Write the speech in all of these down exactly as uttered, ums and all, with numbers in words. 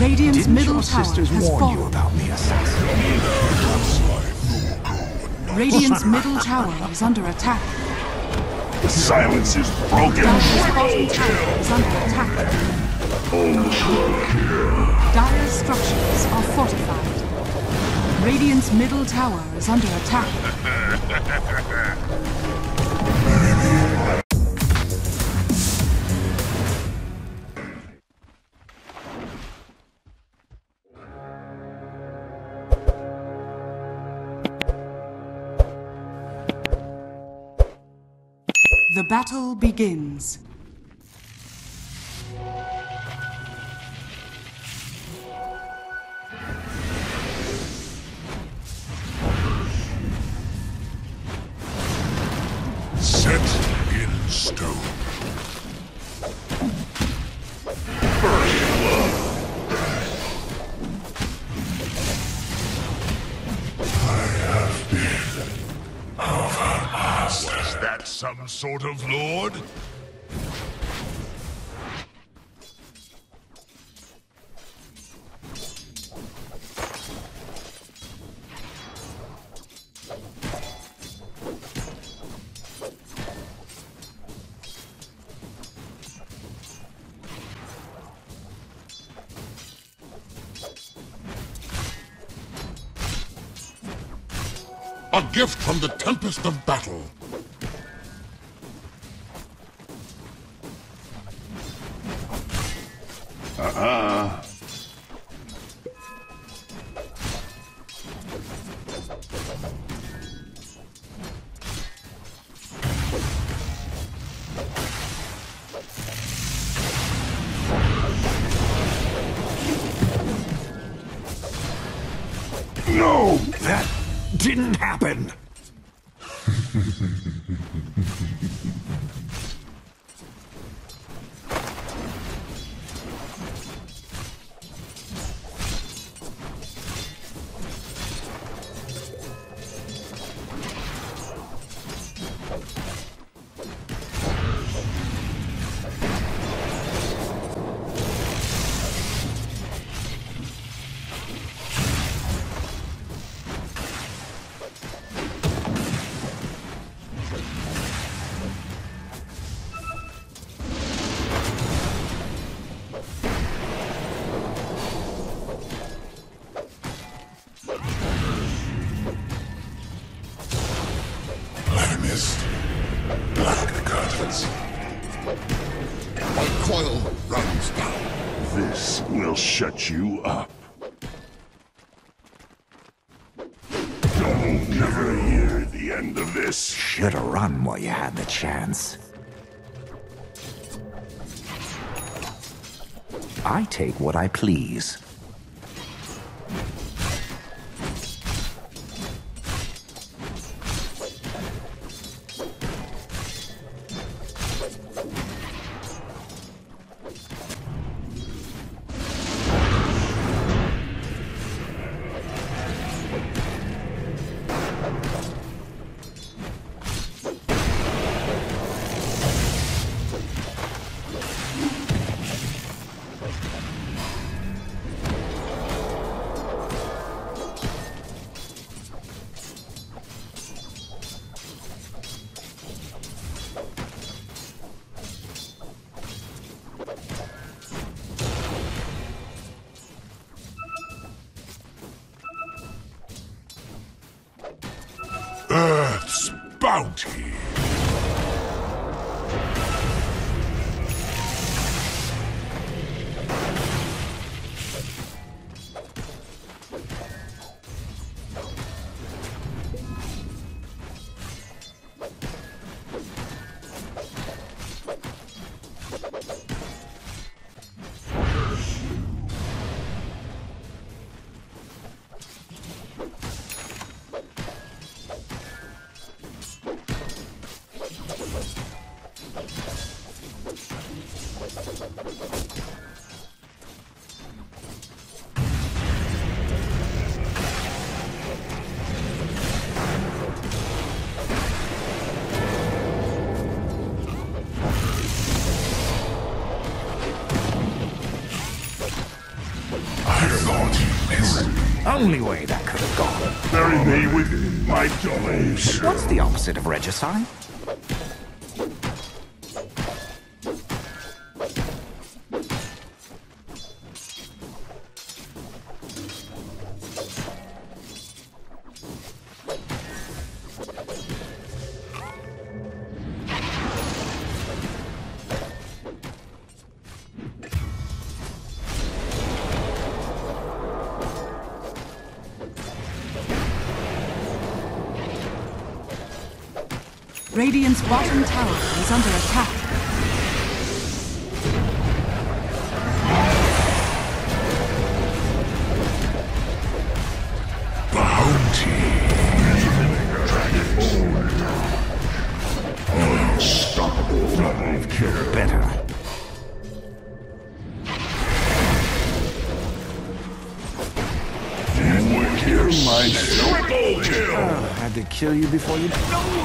Radiant's Didn't middle your tower sisters has warn you fallen. about me, assassin? Radiant's middle tower is under attack. The silence is broken. Dire's bottom tower is under attack. Dire's structures are fortified. Radiant's middle tower is under attack. The battle begins. Set in stone. First blood. I have been overmastered. Was that some sort of lord? A gift from the tempest of battle. Uh-uh. No, that didn't happen. Black curtains. My coil runs down. This will shut you up. You'll never hear the end of this. Should've run while you had the chance. I take what I please. only way that could have gone. Bury me within my domains. What's the opposite of regicide? Radiant's bottom tower is under attack. Bounty. Unstoppable. I've killed better. You will hear my triple kill. Uh, had to kill you before you...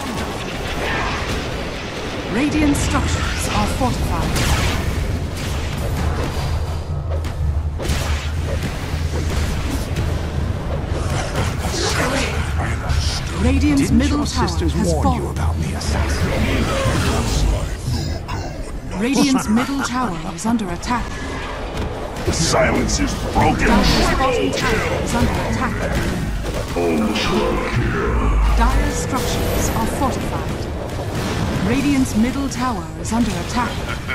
Radiant structures are fortified. Radiant's Didn't middle your tower sisters has warn fallen. you about me, assassin? Radiant's middle tower is under attack. The silence is broken. Dire's bottom tower is under attack. Dire's structures are fortified. Radiant's middle tower is under attack.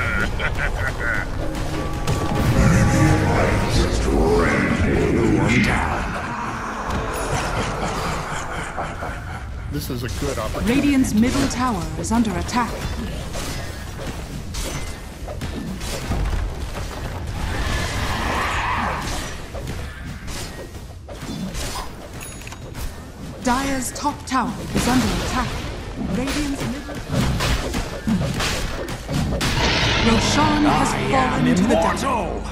This is a good opportunity. Radiant's middle tower is under attack. Dire's top tower is under attack. Radiant's middle... Roshan has fallen to the depths.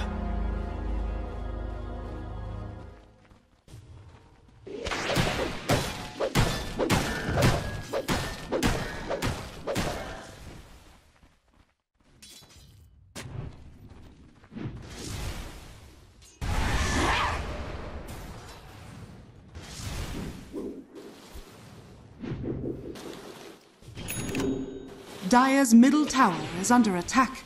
Dire's middle tower is under attack.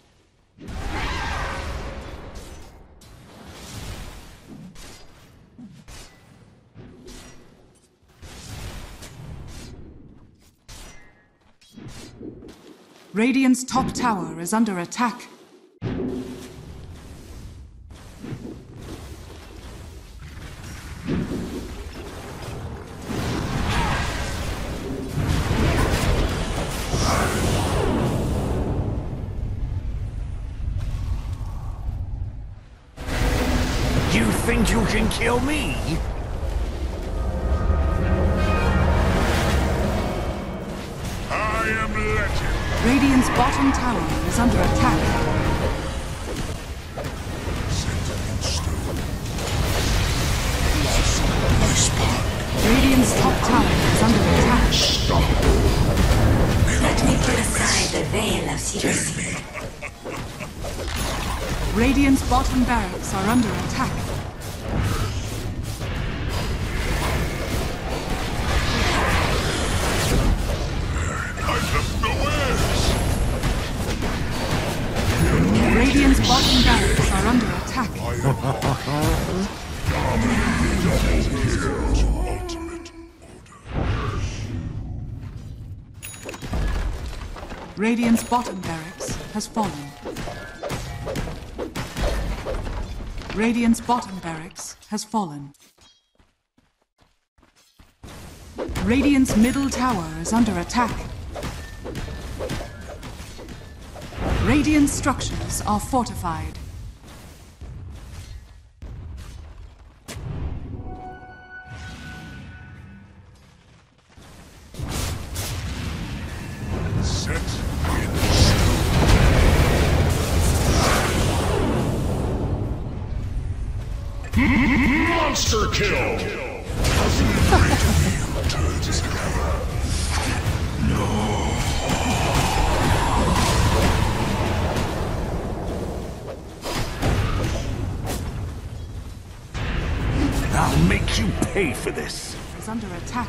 Radiant's top tower is under attack. You think you can kill me? I am legend. Radiant's bottom tower is under attack. Radiant's top tower is under attack. Let me put aside the veil of secrecy. Radiant's bottom barracks are under attack. Radiant's bottom barracks are under attack. Radiant's bottom barracks has fallen. Radiant's bottom barracks has fallen. Radiant's middle tower is under attack. Radiant structures are fortified. Set in stone. Monster kill! I'll pay for this. Is under attack.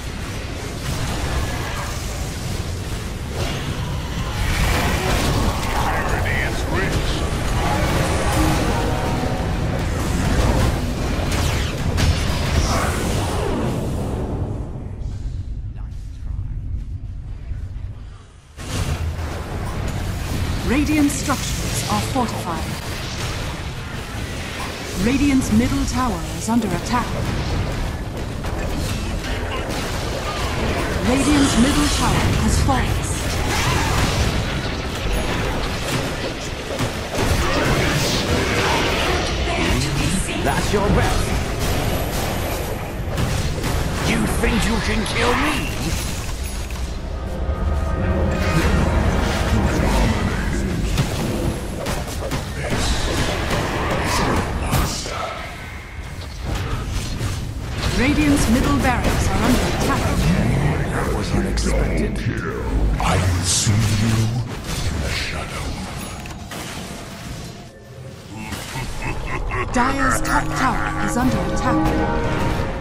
Tyranny is rich. Radiant structures are fortified. Radiant's middle tower is under attack. Radiant's middle tower has fallen. That's your best. You think you can kill me? Radiant's middle barracks are under attack. That was unexpected. I will see you in the shadow. Dire's top tower is under attack.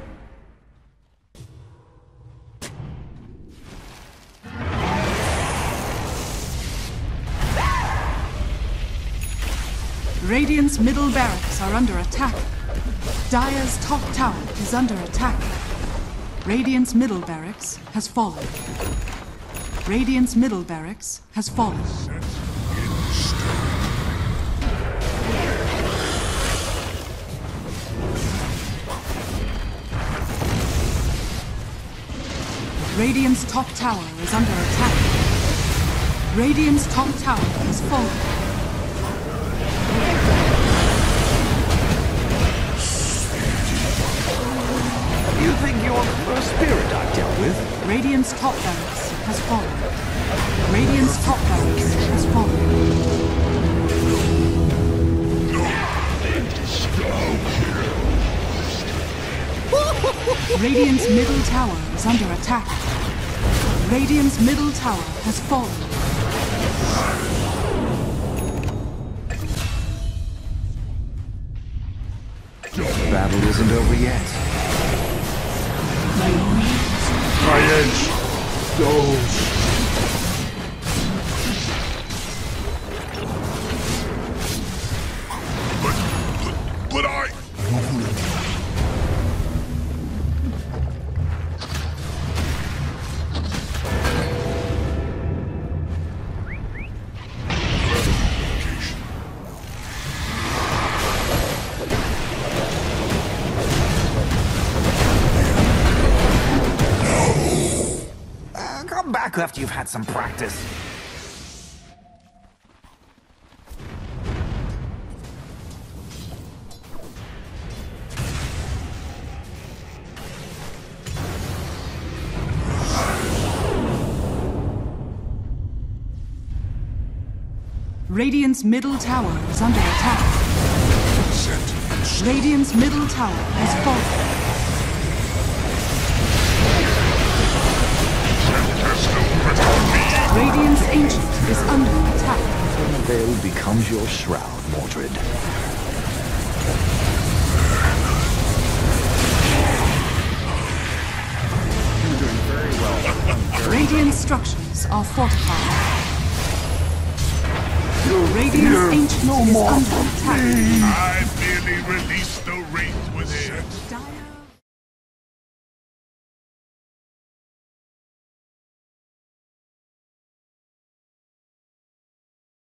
Radiant's middle barracks are under attack. Dire's top tower is under attack. Radiant's middle barracks has fallen. Radiant's middle barracks has fallen. Radiant's top tower is under attack. Radiant's top tower has fallen. You think you're the first spirit I've dealt with? Radiant's top barracks has fallen. Radiant's top barracks has fallen. Radiant's middle tower is under attack. Radiant's middle tower has fallen. The battle isn't over yet. My edge goes. But, but, but I... Come back after you've had some practice. Radiant's middle tower is under attack. Radiant's middle tower has fallen. Radiant's Ancient is under attack. The veil becomes your shroud, Mordred. You're doing very well. Radiant structures are fortified. Radiant's Fear Ancient no is more under from attack. me. I merely released the wraith within. Dire